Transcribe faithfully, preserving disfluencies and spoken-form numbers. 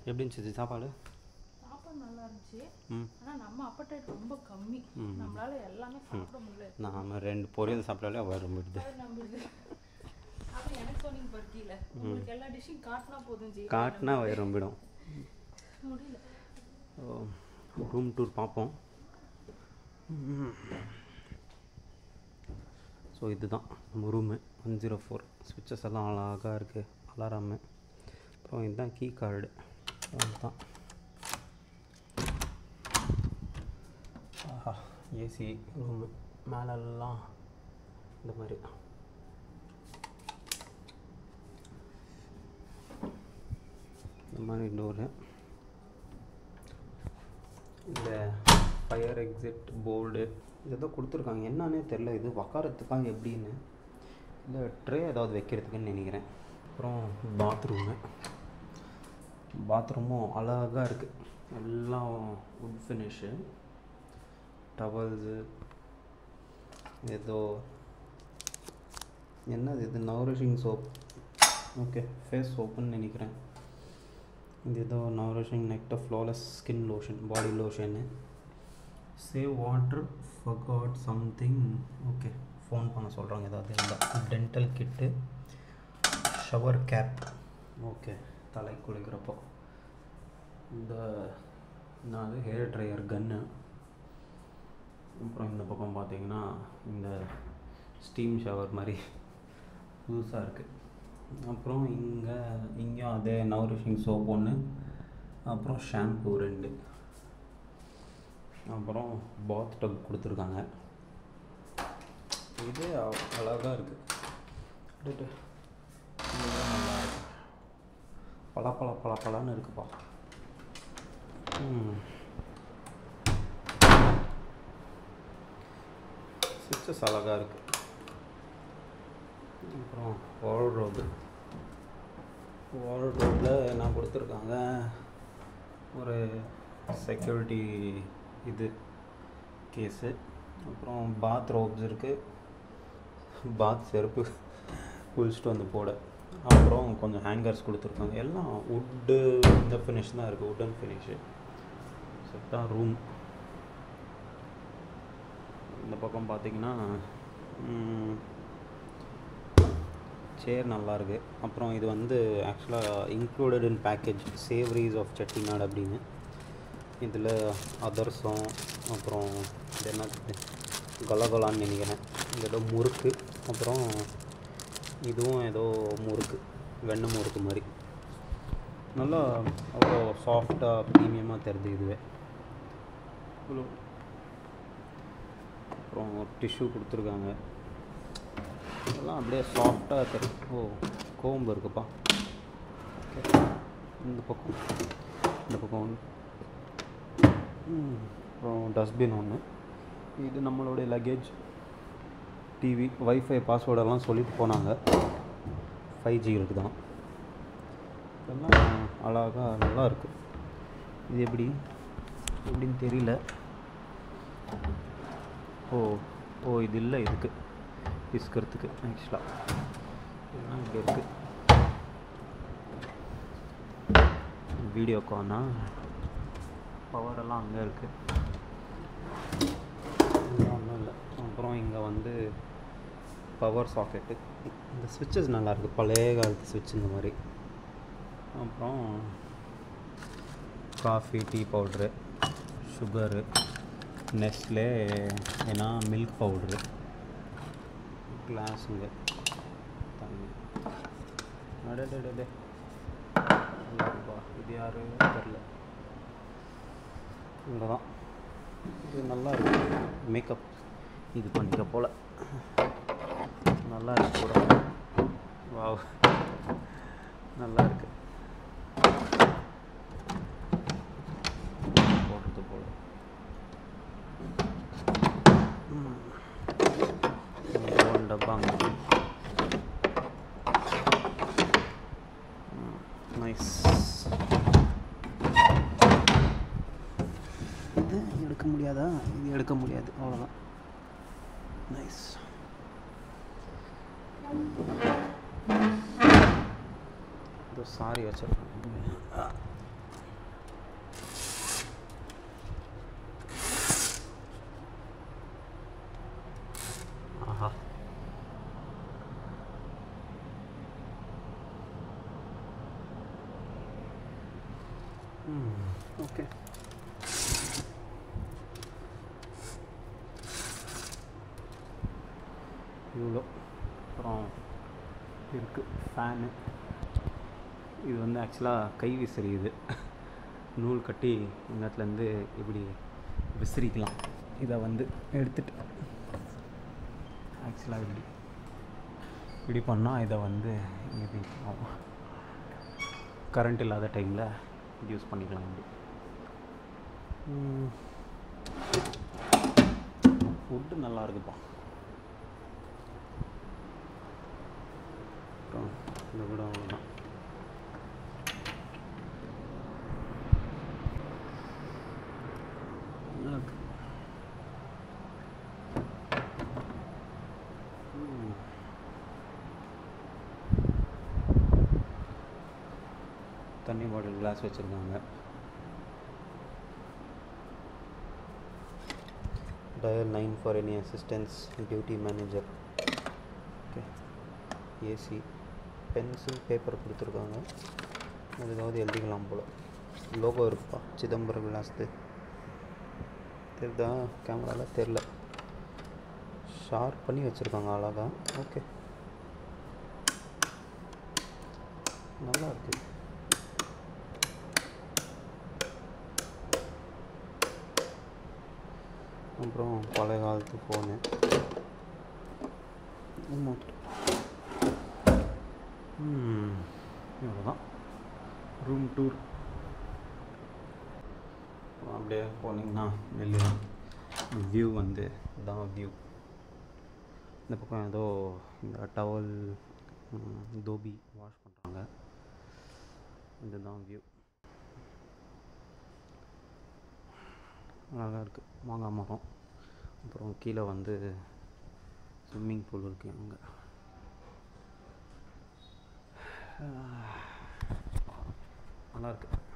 எப்படி இருந்துச்சு சாப்பாடு? சாப்பாடு நல்லா இருந்துச்சு. ஆனால் நம்ம அப்படைட் ரொம்ப கம்மி, நம்மளால எல்லாமே சாப்பிட முடியல. நாம் ரெண்டு பொரியல் சாப்பிட்டாலே வர முடியுது. அப்போ எனக்கு சொன்னீங்க பர்கியில் உங்களுக்கு எல்லா டிஷ்ஷும் காட்டினா போதும் ஜி, காட்டினா வயிறு ரொம்பிடும். முடியல. ரூம் டூர் பார்ப்போம். ஸோ இதுதான் நம்ம ரூமு ஒன் ஜீரோ ஃபோர். ஸ்விட்சஸ் எல்லாம் அழகாக இருக்குது, அலாராமு. அப்புறம் இதுதான் கீ கார்டு. அதுதான் ஆஹா ஏசி ரூமு. மேலெல்லாம் இந்த மாதிரி இந்த மாதிரி டோரு. இந்த ஃபயர் எக்ஸிட் போர்டு ஏதோ கொடுத்துருக்காங்க, என்னன்னே தெரில. இது உக்காரத்துக்காக எப்படின்னு இல்லை, ட்ரே ஏதாவது வைக்கிறதுக்குன்னு நினைக்கிறேன். அப்புறம் பாத்ரூமு. பாத்ரூமும் அழகாக இருக்குது, எல்லாம் வுட் ஃபினிஷு. டவல்ஸு ஏதோ என்னது இது, நவரிஷிங் சோப். ஓகே, ஃபேஸ் சோப்புன்னு நினைக்கிறேன். இது ஏதோ nourishing nectar flawless skin lotion, body லோஷன்னு. Save water forgot something. Okay, phone பண்ண சொல்கிறாங்க ஏதாவது. இந்த dental kit, shower cap. Okay, தலை குளிக்கிறப்போ. இந்த நான் ஹேர் ட்ரையர் கன்னு. அப்புறம் இந்த பக்கம் பார்த்தீங்கன்னா இந்த ஸ்டீம் ஷவர் மாதிரி புதுசாக இருக்குது. அப்புறம் இங்கே இங்கேயும் அதே நவரிஷிங் சோப் ஒன்று, அப்புறம் ஷாம்பு ரெண்டு, அப்புறம் பாத் டப் கொடுத்துருக்காங்க. இது அழகாக இருக்குது, நல்லா இருக்கு. பல பல பல பலன்னு இருக்குப்பா. ஸ்விட்சஸ் அழகாக இருக்குது. அப்புறம் வார்ட்ரோபு. வார்ட்ரோபில் என்ன கொடுத்துருக்காங்க, ஒரு செக்யூரிட்டி இது கேஸு. அப்புறம் பாத் ரோப்ஸ் இருக்குது, பாத் செருப்பு குளிச்சுட்டு வந்து போட. அப்புறம் கொஞ்சம் ஹேங்கர்ஸ் கொடுத்துருக்காங்க. எல்லாம் வுட்டு இந்த ஃபினிஷ் தான் இருக்குது, வுட்டன் ஃபினிஷு. செட்டாக ரூம். இந்த பக்கம் பார்த்திங்கன்னா சேர் நல்லாயிருக்கு. அப்புறம் இது வந்து ஆக்சுவலாக included in package savories of Chettinad அப்படின்னு. இதில் அதர்சம், அப்புறம் இது என்ன கலகலான்னு நினைக்கிறேன். இது ஏதோ முறுக்கு, அப்புறம் இதுவும் ஏதோ முறுக்கு, வெண்ணெய் முறுக்கு மாதிரி. நல்லா அவ்வளோ சாஃப்டாக ப்ரீமியமாக தெரியுது இதுவே. அப்புறம் டிஷ்யூ கொடுத்துருக்காங்க, இதெல்லாம் அப்படியே சாஃப்டாக தெரியும். ஓ, கோம்பு இருக்குப்பா. ஓகே, இந்த பக்கம் இந்த பக்கம் ஒன்று. அப்புறம் டஸ்ட்பின் ஒன்று. இது நம்மளுடைய லக்கேஜ், டிவி, வைஃபை பாஸ்வேர்டெல்லாம் சொல்லிட்டு போனாங்க. ஃபைவ் ஜி இருக்குது தான். இதெல்லாம் அழகாக நல்லா இருக்குது. இது எப்படி எப்படின்னு தெரியல. ஓ ஓ இது இல்லை, இதுக்கு பிஸ்கிறதுக்கு ஆக்சுவலாக இதெல்லாம் இப்படி இருக்குது. வீடியோக்கானா பவரெல்லாம் அங்கே இருக்குது, ஒன்றும் இல்லை. அப்புறம் இங்கே வந்து பவர் சாக்கெட்டு. இந்த ஸ்விட்சஸ் நல்லாயிருக்கு, பழைய காலத்து ஸ்விட்ச் இந்த மாதிரி. அப்புறம் coffee, tea powder, sugar, Nestle ஏன்னா மில்க் பவுட்ரு, கிளாஸுங்க, தண்ணி. அடடே நல்லாயிருப்பா. இது யாரு தெரில. இங்கே தான் இது நல்லா இருக்குது. மேக்கப் இது பண்ணிக்க போல் நல்லா இருக்கு கூட. வாவ், நல்லா இருக்கு. போடுறது போல் டப்பாங்க. நைஸ். இது எடுக்க முடியாதா? இது எடுக்க முடியாது, அவ்வளோதான். நைஸ். இது சாரி வச்சிருக்கேன். ஆஹா ம் ஓகே இவ்வளோ அப்புறம் இருக்குது ஃபேனு. இது வந்து ஆக்சுவலாக கை விசிறி. இது நூல் கட்டி இந்த இடத்துலேருந்து இப்படி விசிறிக்கலாம். இதை வந்து எடுத்துட்டு ஆக்சுவலாக இப்படி இப்படி பண்ணால் இதை வந்து இப்படி கரண்ட் இல்லாத டைமில் யூஸ் பண்ணிக்கலாம். இப்படி ஃபுட்டு நல்லா இருக்குப்பா. அப்புறம் இந்த கூட அவ்வளோதான். தண்ணி பாட்டில் கிளாஸ் வச்சுருக்காங்க. Dial nine for any assistance duty manager. Okay AC pencil paper கொடுத்துருக்காங்க. அதுக்காவது எழுதிக்கலாம் போல். லோகோ இருக்குப்பா சிதம்பரம் விலாஸ்து. தெரியுதா கேமராவில்? தெரில. ஷார்ப் பண்ணி வச்சுருக்காங்க அழகா. ஓகே நல்லா இருக்குது. அப்புறம் பழைய காலத்து ஃபோனு. இவ்வளோதான் ரூம் டூர். அப்படியே போனீங்கன்னா வெளியே வியூ வந்து இதான் வியூ. இந்த பக்கம் ஏதோ இந்த டவல் தோபி வாஷ் பண்ணுறாங்க. இதுதான் வியூ. அழகாக இருக்குது. மாங்காய் மரம். அப்புறம் கீழே வந்து ஸ்விம்மிங் பூல் இருக்குது அங்கே. நல்லாயிருக்கு.